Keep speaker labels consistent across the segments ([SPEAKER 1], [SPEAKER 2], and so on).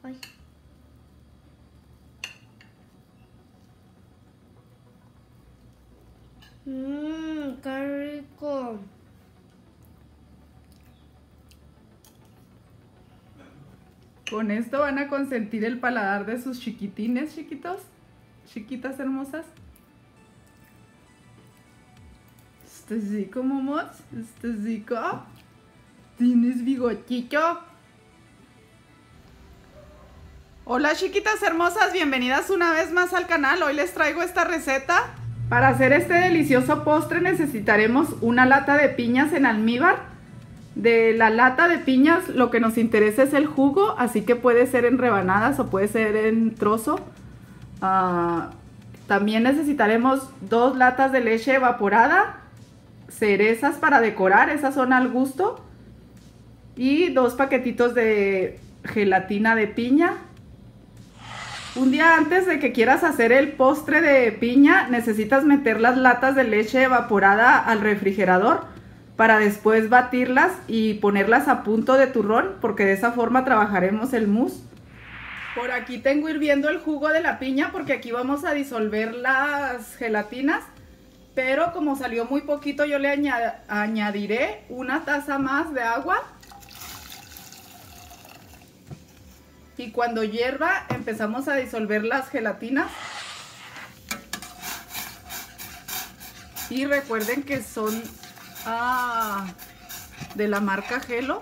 [SPEAKER 1] Ay. Qué rico.
[SPEAKER 2] Con esto van a consentir el paladar de sus chiquitines, chiquitos, chiquitas hermosas. ¿Estás rico, momos? ¿Estás rico? ¿Tienes bigotito? Hola chiquitas hermosas, bienvenidas una vez más al canal. Hoy les traigo esta receta. Para hacer este delicioso postre necesitaremos una lata de piñas en almíbar. De la lata de piñas lo que nos interesa es el jugo, así que puede ser en rebanadas o puede ser en trozo. También necesitaremos 2 latas de leche evaporada, cerezas para decorar, esas son al gusto, y 2 paquetitos de gelatina de piña. Un día antes de que quieras hacer el postre de piña, necesitas meter las latas de leche evaporada al refrigerador para después batirlas y ponerlas a punto de turrón, porque de esa forma trabajaremos el mousse. Por aquí tengo hirviendo el jugo de la piña porque aquí vamos a disolver las gelatinas, pero como salió muy poquito yo le añadiré una taza más de agua. Y cuando hierva empezamos a disolver las gelatinas. Y recuerden que son de la marca Gelo.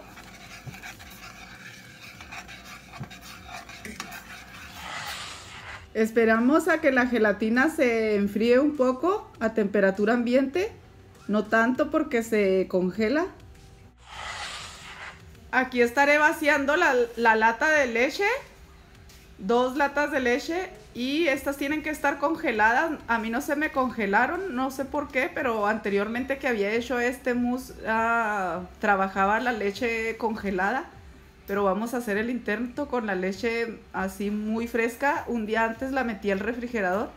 [SPEAKER 2] Esperamos a que la gelatina se enfríe un poco a temperatura ambiente, no tanto porque se congela. Aquí estaré vaciando la lata de leche, 2 latas de leche, y estas tienen que estar congeladas. A mí no se me congelaron, no sé por qué, pero anteriormente que había hecho este mousse trabajaba la leche congelada. Pero vamos a hacer el intento con la leche así muy fresca. Un día antes la metí al refrigerador.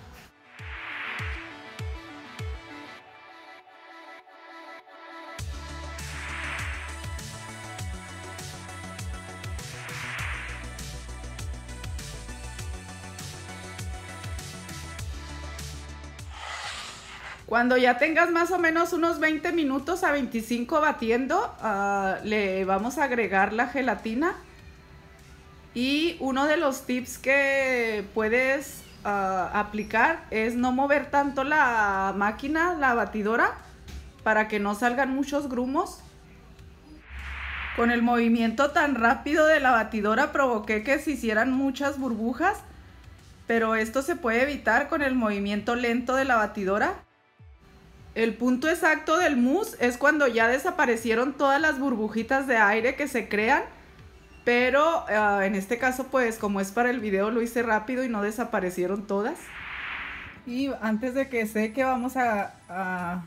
[SPEAKER 2] Cuando ya tengas más o menos unos 20 minutos a 25 batiendo, le vamos a agregar la gelatina. Y uno de los tips que puedes aplicar es no mover tanto la máquina, la batidora, para que no salgan muchos grumos. Con el movimiento tan rápido de la batidora provoqué que se hicieran muchas burbujas, pero esto se puede evitar con el movimiento lento de la batidora. El punto exacto del mousse es cuando ya desaparecieron todas las burbujitas de aire que se crean, pero en este caso pues como es para el video lo hice rápido y no desaparecieron todas. Y antes de que seque vamos a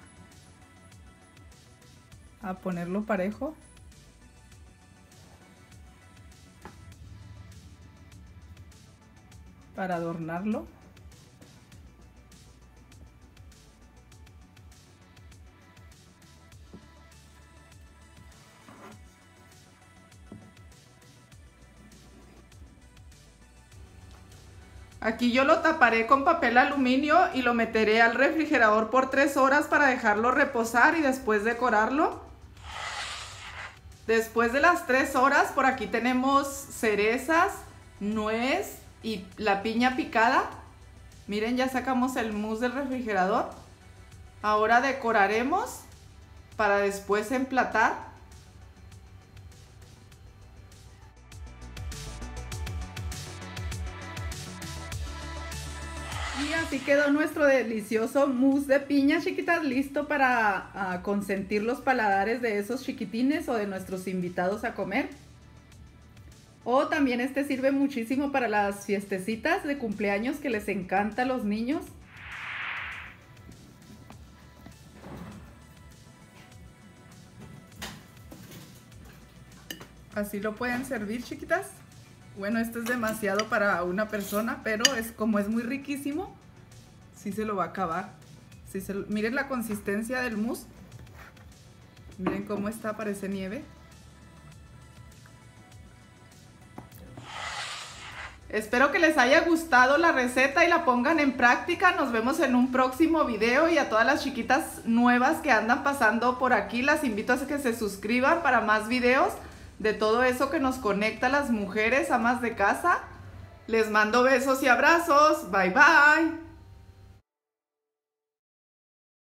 [SPEAKER 2] ponerlo parejo. Para adornarlo. Aquí yo lo taparé con papel aluminio y lo meteré al refrigerador por 3 horas para dejarlo reposar y después decorarlo. Después de las 3 horas, por aquí tenemos cerezas, nuez y la piña picada. Miren, ya sacamos el mousse del refrigerador. Ahora decoraremos para después emplatar. Y así quedó nuestro delicioso mousse de piña, chiquitas, listo para consentir los paladares de esos chiquitines o de nuestros invitados a comer. O también este sirve muchísimo para las fiestecitas de cumpleaños que les encanta a los niños. Así lo pueden servir, chiquitas. Bueno, esto es demasiado para una persona, pero como es muy riquísimo, sí se lo va a acabar. Miren la consistencia del mousse. Miren cómo está, parece nieve. Espero que les haya gustado la receta y la pongan en práctica. Nos vemos en un próximo video, y a todas las chiquitas nuevas que andan pasando por aquí, las invito a que se suscriban para más videos de todo eso que nos conecta a las mujeres amas de casa. Les mando besos y abrazos. Bye bye.